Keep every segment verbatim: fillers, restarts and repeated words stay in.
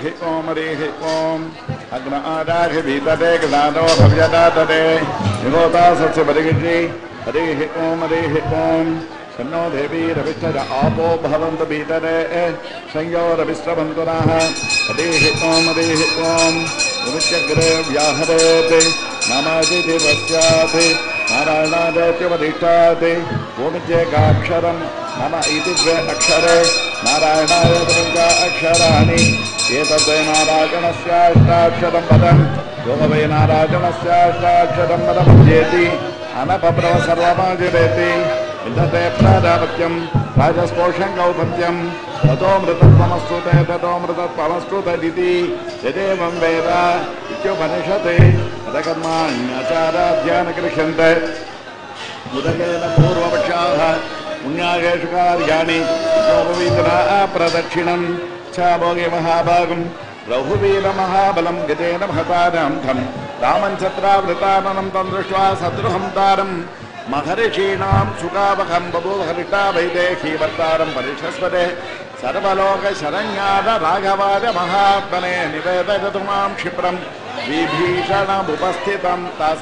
ओम हरिः ओम अग्न आदाहि भीतते गदानो भव्यदातते निगोता सस्य परिगिषि हरिः ओम हरिः ओम सन्नो देवी रविष्ठज आपो भवन्तु भीतरे संयो रविश्रवन्तु नः हरिः ओम हरिः ओम विमुच्यग्रे व्याहरेत् नामादिति वस्यात् नारायणादेत्युपदिष्टात् ओमित्येकाक्षरं नम इति द्वे अक्षरे नारायणाय पञ्च अक्षराणि एतद्वै नारायणस्याष्टाक्षरं पदं यो वै नारायणस्याष्टाक्षरं पदमध्येति अनपब्रव सर्वमाजिरेति विन्दते प्राजापत्यं राजस्पोषं गौपत्यं ततो मृतत्वमस्तुते ततो मृतत्वमस्तुतदिति यदेवं वेद इत्युपनिषते तदकर्माण्याचाराध्यानकृष्यन्ते उदकेन पूर्वपक्षाः पुण्यागेषु कार्याणि योपवीतना प्रदक्षिणं छाभोगे महाभागं रघुवीरमहाबलं गजेन महतानां धं रामं छत्रावृताननं तं दृष्ट्वा सद्रुहं तारं महर्षीणां सुखावहं बभूवहरिता वैदेही वर्तारं परिषस्वते सर्वलोकशरण्याद राघवाय महात्मने निवेदयतु मां क्षिप्रं विभीषणमुपस्थितं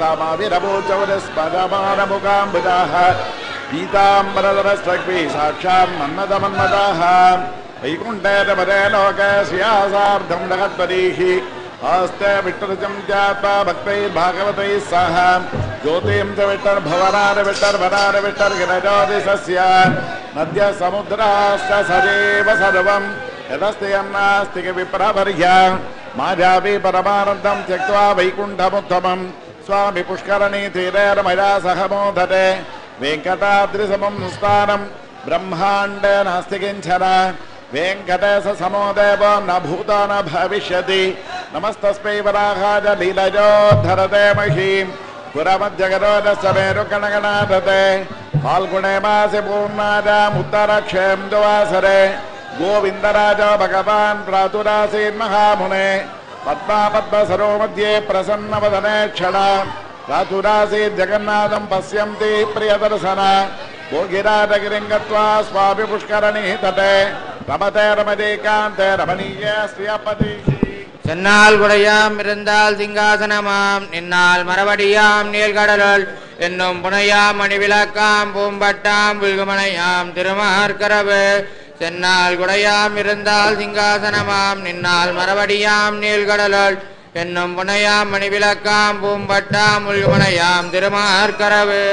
तासामाविरभूचौरस्पदमानमुखाम्बुजाः पीताम्बरधरस्रग्भि साक्षात् मन्मथमन्मथाः वैकुण्ठे परे लोके श्रियासार्धं जगत्पदीः आस्ते विट्टरजं ध्यात्वा भक्तैर्भागवतैः सह ज्योतिं च विट्टर्भवनार विट्टर्भनार विट्टर्गिरजोदिशस्य नद्यः समुद्राश्च सजेव सर्वं यदस्ति यन्नास्ति विप्रवर्य मायावी परमानन्दं त्यक्त्वा वैकुण्ठमुत्तमं स्वामि पुष्करणी तीरे रमया सह मोदते वेङ्कटाद्रिसमं स्थानं ब्रह्माण्डे नास्ति किञ्चन वेङ्कटेश समो देवो न भूतो न भविष्यति नमस्तस्मै वराहाय लीलयोद्धरते महीं पुरमज्जगदोदस्य मेरुकणगणाधते फाल्गुणे मासि पूर्णायाम् उत्तरक्षेन्दुवासरे गोविन्दराजो भगवान् प्रातुरासीन्महामुने पद्मा पद्मसरो मध्ये प्रसन्नवदने क्षण प्रातुरासीत् जगन्नाथं पश्यन्ति प्रियदर्शन भोगिराजगिरिं गत्वा स्वामि पुष्करणी तटे रमते रमणीकान्ते रमणीये श्रियपतिः சென்னால் குடையாம் இருந்தால் சிங்காசனமாம் நின்னால் மரவடியாம் நீள்கடலுள் என்னும் புனையாம் மணிவிளக்காம் பூம்பட்டாம் புல்குமனையாம் திருமார்கரவு சென்னால் குடையாம் இருந்தால் சிங்காசனமாம் நின்னால் மரவடியாம் நீள்கடலுள் என்னும் புனையாம் மணிவிளக்காம் பூம்பட்டாம் புல்குமனையாம் திருமார்கரவு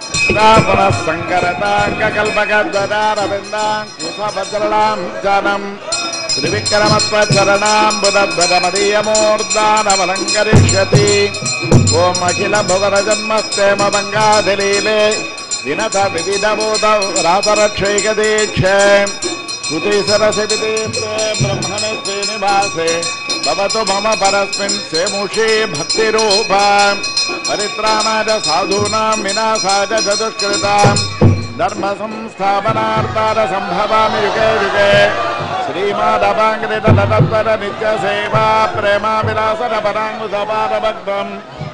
त्रिविक्रमत्वचरणां बुधध्वजमदीयमूर्धानमलङ्करिष्यति ओम अखिल भुवनजन्मस्तेम बङ्गाधिलीले विनत विविधभूतौ रातरक्षैकदीक्षे श्रुतिसरसिविदे ब्रह्मणे श्रीनिवासे भवतु मम परस्मिन् सेमुषी भक्तिरूपा परित्राणाय साधूनां विनाशाय चतुष्कृतां धर्म संस्थापनार्थाय सम्भवामि युगे युगे श्रीमाधवाङ्घ्रितलतत्पर नित्यसेवा प्रेमाविलासन पराङ्गुसपारभक्तं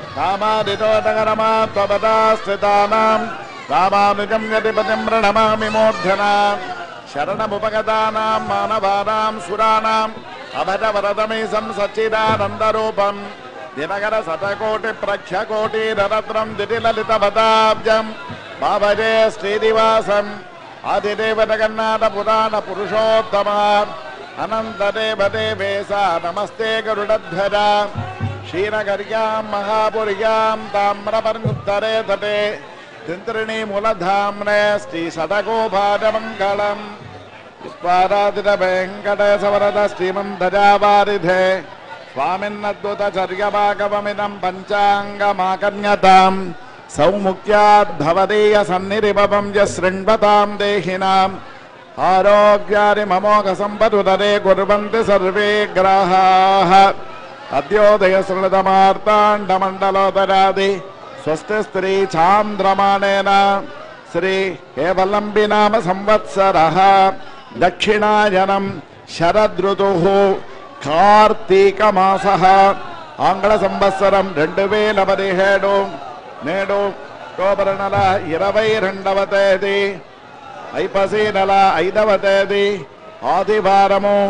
कामादितोदकरमात्मपदाश्रितानां रामानुजं यतिपतिं प्रणमामि मूर्धना शरणमुपगतानां मानवानां सुराणाम् अभजवरदमीशं सच्चिदानन्दरूपं दिनकर शतकोटिप्रख्यकोटिरत्नं दितिललितपदाब्जं बाबजे श्रीनिवासं आदिदेव जगन्नाथ पुरुषोत्तम अनंतदेव देवेशा नमस्ते गरुडध्वज क्षीरगर्यां महापुर्यां ताम्रपर्णुत्तरे तटे तिन्त्रिणी मूलधाम्ने श्री षडगोपादमङ्गलम् पुष्पाराधित वेङ्कटेशवरद श्रीमन्तजावारिधे स्वामिन्नद्भुतचर्यभागवमिदं पञ्चाङ्गमाकन्यताम् सौमुख्याद्धवदीय सन्निरिभवं य शृण्वतां देहिनाम् आरोग्यानि ममोघसम्पदुदरे कुर्वन्ति सर्वे ग्राहाः अद्योदय श्रुतमार्ताण्डमण्डलोदरादि स्वस्ति स्त्री चान्द्रमाणेन श्री हेवलम्बि नाम संवत्सरः दक्षिणायनं शरदृतुः कार्तीकमासः आंग्ल संवत्सरं రెండు వేల పదిహేడు నేడు అక్టోబర్ నెల ఇరవై రెండవ తేదీ ఐపసి నెల ఐదవ తేదీ ఆదివారము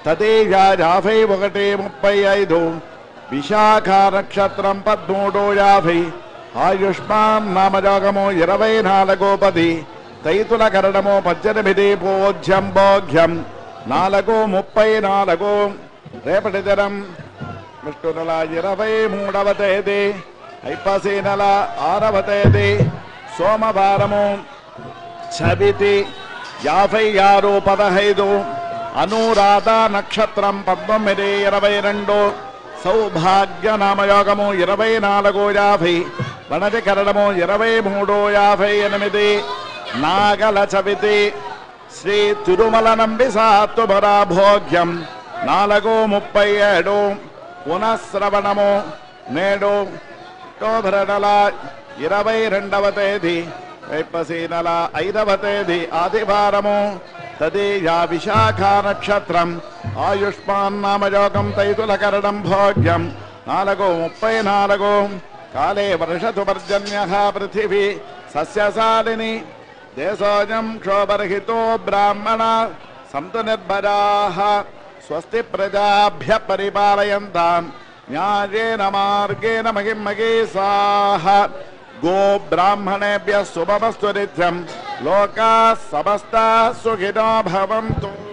తదేజ యాభై ఒకటి ముప్పై ఐదు విశాఖ నక్షత్రం పదమూడు యాభై ఆయుష్మాన్ నామయోగము ఇరవై నాలుగో పది తైతుల కరణము పద్దెనిమిది పూజ్యం భోగ్యం నాలుగు ముప్పై నాలుగు రేపటి దినం విష్ణు నెల ఇరవై మూడవ తేదీ ఐపసి నెల ఆరవ తేదీ సోమవారము చవితి యాభై ఆరు పదహైదు అనురాధ నక్షత్రం పంతొమ్మిది ఇరవై రెండు సౌభాగ్య నామయోగము ఇరవై నాలుగు యాభై వనటి కరణము ఇరవై మూడు యాభై ఎనిమిది నాగల చవితి శ్రీ తిరుమల నంబి సాత్వరా భోగ్యం నాలుగు ముప్పై ఏడు పునఃశ్రవణము నేడు అక్టోబర్ నెల ఇరవై రెండవ తేదీ ఐపసి నెల ఐదవ తేదీ ఆదివారము తదీయ విశాఖ నక్షత్రం ఆయుష్మాన్ నామయోగం తైతుల కరణం భోగ్యం నాలుగు ముప్పై నాలుగు కాలే వర్షతు పర్జన్య పృథివీ సస్యశాలిని దేశోజం క్షోభరహితో బ్రాహ్మణ సంతు నిర్భరాః స్వస్తి ప్రజాభ్య పరిపాలయంతాం న్యాయేన మార్గేణ మహిమహీసాః గో బ్రాహ్మణేభ్యः శుభమస్తు నిత్యం లోకాः సమస్తాः సుఖినో భవంతు.